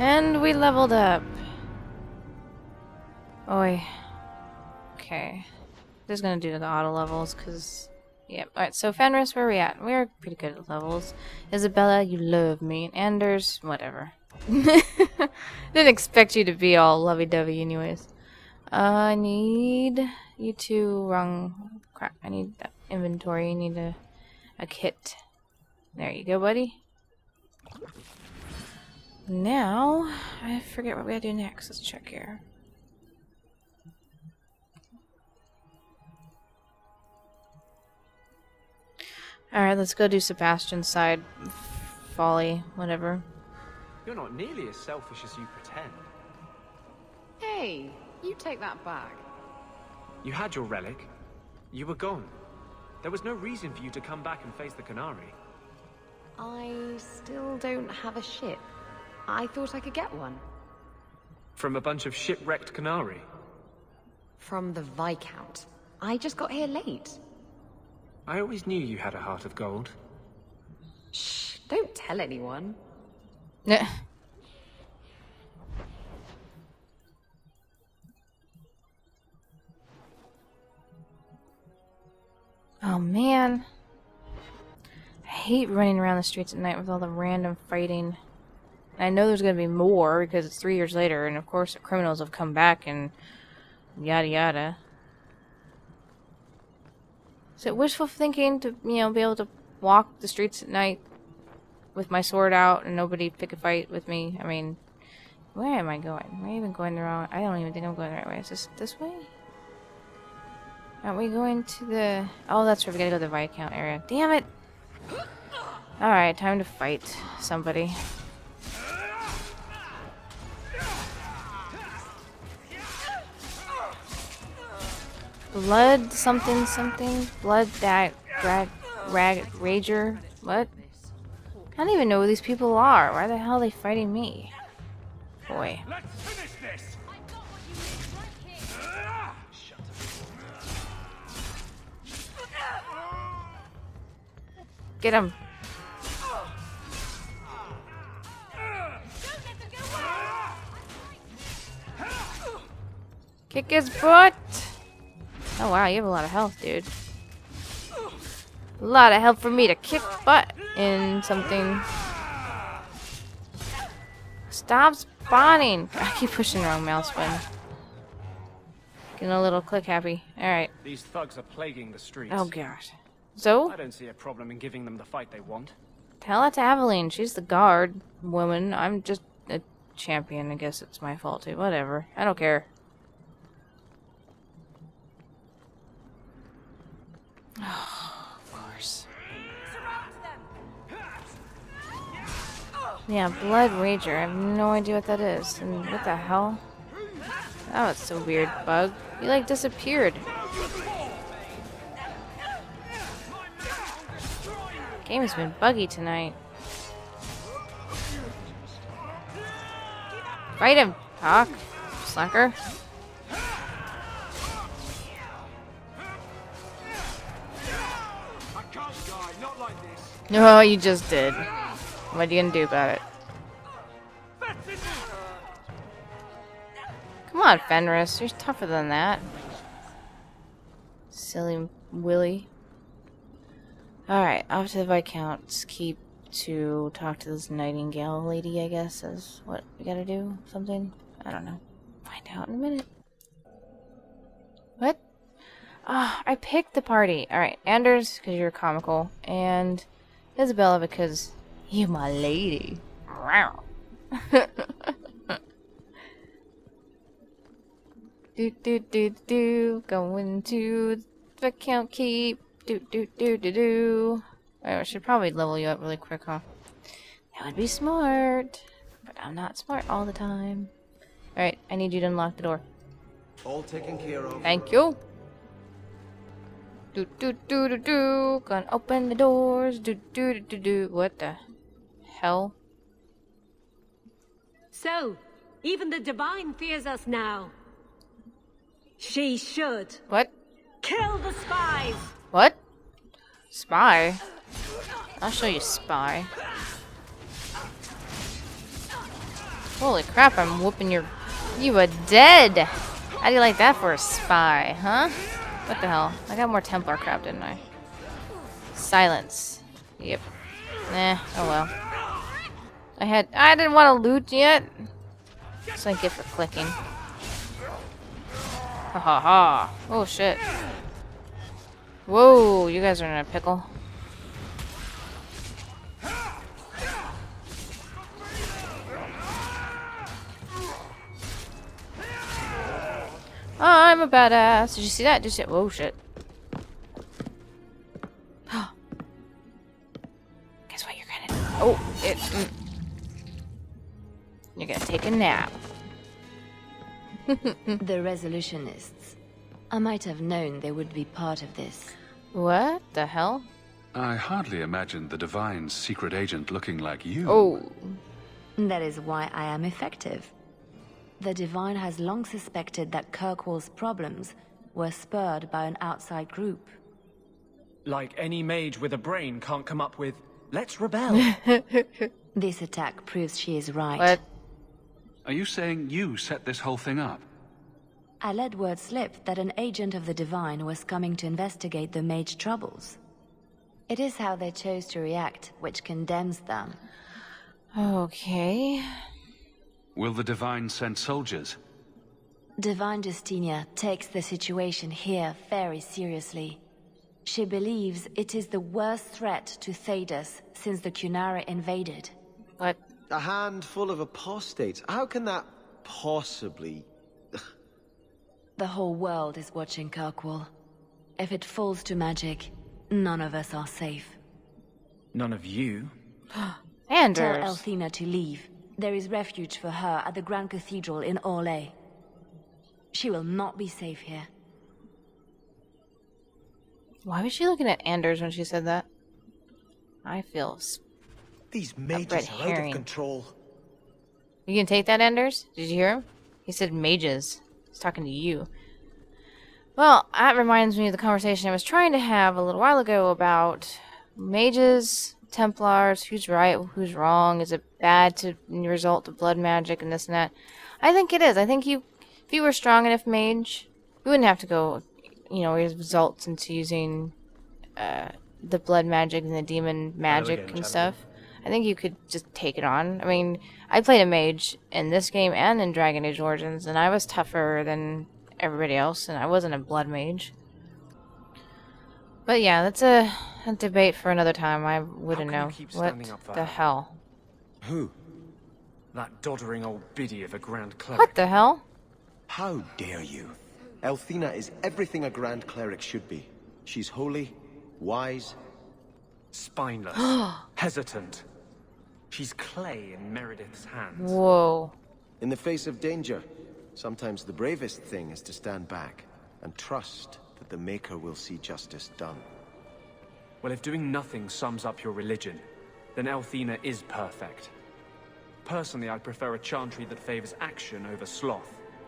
And we leveled up. Oi. Okay. Just gonna do the auto levels, cause... Yep. Alright, so Fenris, where are we at? We're pretty good at levels. Isabella, you love me. And Anders, whatever. Didn't expect you to be all lovey-dovey anyways. I need you to... Wrong... Crap, I need that inventory. I need a kit. There you go, buddy. Now, I forget what we gotta do next. Let's check here. Alright, let's go do Sebastian's side. Folly, whatever. You're not nearly as selfish as you pretend. Hey, you take that back. You had your relic. You were gone. There was no reason for you to come back and face the Canary. I still don't have a ship. I thought I could get one. From a bunch of shipwrecked Canary? From the Viscount. I just got here late. I always knew you had a heart of gold. Shh, don't tell anyone. Oh man. I hate running around the streets at night with all the random fighting. And I know there's going to be more because it's 3 years later, and of course the criminals have come back and yada yada. Is it wishful thinking to, you know, be able to walk the streets at night with my sword out and nobody pick a fight with me? I mean, where am I going? Am I even going the wrong... I don't even think I'm going the right way. Is this way? Aren't we going to the... Oh, that's right. We gotta go to the Viscount area. Damn it! Alright, time to fight somebody. Blood something something? Blood that rager? What? I don't even know who these people are. Why the hell are they fighting me? Boy. Let's finish this. Get him. Kick his butt. Oh wow, you have a lot of health, dude. A lot of help for me to kick butt in something. Stop spawning! I keep pushing the wrong mouse button. Getting a little click happy. Alright. These thugs are plaguing the streets. Oh gosh. So? I don't see a problem in giving them the fight they want. Tell that to Aveline. She's the guard woman. I'm just a champion. I guess it's my fault too. Whatever. I don't care. Oh, of course. Yeah, Blood Rager. I have no idea what that is. And what the hell? Oh, it's so weird, Bug. You like disappeared. Game has been buggy tonight. Fight him, Hawk. Slacker. No, you just did. What are you gonna do about it? Come on, Fenris. You're tougher than that. Silly Willy. Alright, off to the Viscount's keep to talk to this Nightingale lady, I guess, is what we gotta do. Something? I don't know. Find out in a minute. What? Ah, I picked the party. Alright, Anders, because you're comical, and Isabella, because you my lady. Going to the Viscount keep. I should probably level you up really quick, huh? That would be smart. But I'm not smart all the time. Alright, I need you to unlock the door. All taken care of. Thank you. Gonna open the doors. What the hell? So, even the Divine fears us now. She should. What? Kill the spies! What? Spy? I'll show you spy. Holy crap, I'm whooping your... You are dead! How do you like that for a spy, huh? What the hell? I got more Templar crap, didn't I? Silence. Yep. Oh well. I didn't want to loot yet. That's what I get for clicking. Ha ha ha. Oh shit. Whoa, you guys are in a pickle. I'm a badass. Did you see that? Did you see it? Whoa, shit. Guess what you're gonna do? Oh, You're gonna take a nap. The resolutionists. I might have known they would be part of this. What the hell? I hardly imagined the Divine's secret agent looking like you. Oh. That is why I am effective. The Divine has long suspected that Kirkwall's problems were spurred by an outside group. Like any mage with a brain can't come up with, let's rebel. This attack proves she is right. What? Are you saying you set this whole thing up? I let word slip that an agent of the Divine was coming to investigate the mage troubles. It is how they chose to react which condemns them. Okay. Will the Divine send soldiers? Divine Justinia takes the situation here very seriously. She believes it is the worst threat to Thedas since the Cunara invaded. What? A handful of apostates. How can that possibly... The whole world is watching Kirkwall. If it falls to magic, none of us are safe. None of you? Tell Anders. Elthina to leave. There is refuge for her at the Grand Cathedral in Orlais. She will not be safe here. Why was she looking at Anders when she said that? I feel... These red mages are out herring. of control. You can take that, Anders? Did you hear him? He said mages. He's talking to you. Well, that reminds me of the conversation I was trying to have a little while ago about mages, Templars, who's right, who's wrong, is it bad to resort to blood magic and this and that. I think it is. I think if you were strong enough mage, you wouldn't have to go, result into using the blood magic and the demon magic and stuff. I think you could just take it on. I mean, I played a mage in this game and in Dragon Age Origins, and I was tougher than everybody else, and I wasn't a blood mage. But yeah, that's a debate for another time. I wouldn't know. What the hell? Who? That doddering old biddy of a Grand Cleric. What the hell? How dare you? Elthina is everything a Grand Cleric should be. She's holy, wise... Spineless. Hesitant. She's clay in Meredith's hands. Whoa. In the face of danger, sometimes the bravest thing is to stand back and trust that the Maker will see justice done. Well, if doing nothing sums up your religion, then Elthina is perfect. Personally, I'd prefer a chantry that favors action over sloth.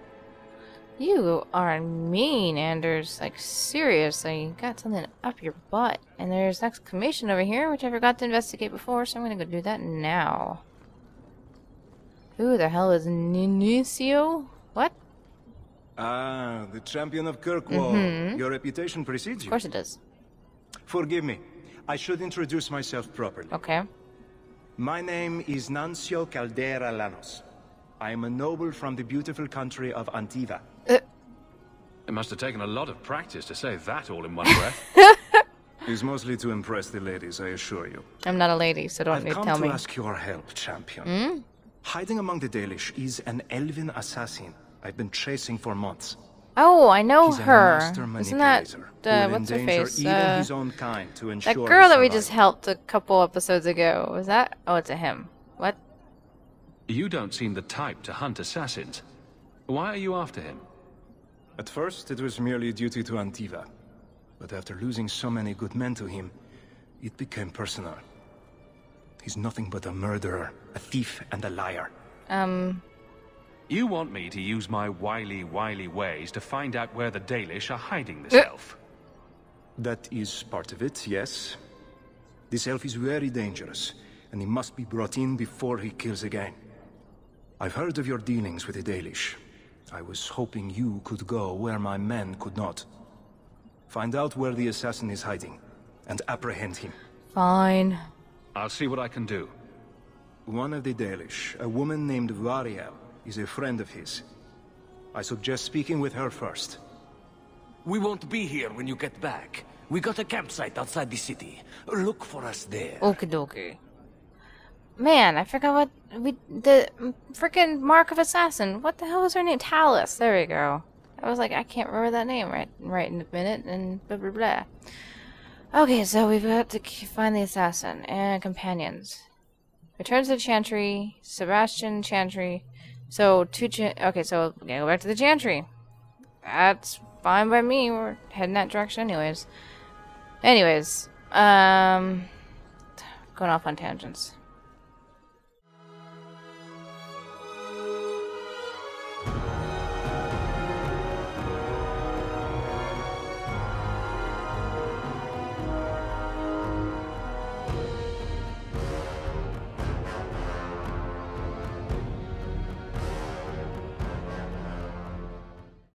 You are mean, Anders. Like, seriously, you got something up your butt. And there's an exclamation over here, which I forgot to investigate before, so I'm gonna go do that now. Who the hell is Ninicio? What? Ah, the champion of Kirkwall. Your reputation precedes you. Of course it does. Forgive me. I should introduce myself properly. Okay. My name is Nancio Caldera Lanos. I am a noble from the beautiful country of Antiva. It must have taken a lot of practice to say that all in one breath. It's mostly to impress the ladies, I assure you. I'm not a lady, so don't I've need to come tell to me. ask your help, champion. Hiding among the Dalish is an elven assassin I've been chasing for months. Oh, I know He's a her. master Isn't that manipulator who will what's her endanger face? even his own kind to ensure That girl that we survival. just helped a couple episodes ago. Was that? Oh, it's a him. What? You don't seem the type to hunt assassins. Why are you after him? At first, it was merely duty to Antiva. But after losing so many good men to him, it became personal. He's nothing but a murderer, a thief, and a liar. You want me to use my wily ways to find out where the Dalish are hiding this elf? That is part of it, yes. This elf is very dangerous, and he must be brought in before he kills again. I've heard of your dealings with the Dalish. I was hoping you could go where my men could not. Find out where the assassin is hiding, and apprehend him. Fine. I'll see what I can do. One of the Dalish, a woman named Variel, is a friend of his. I suggest speaking with her first. We won't be here when you get back. We got a campsite outside the city. Look for us there. Okie dokie. Man, I forgot the freaking Mark of Assassin. What the hell was her name? Talus. There we go. I was like, I can't remember that name right in a minute, and blah blah blah. Okay, so we've got to find the assassin and companions. Returns to the Chantry. Sebastian Chantry. So okay, so we gotta go back to the Chantry. That's fine by me. We're heading that direction, anyways. Going off on tangents.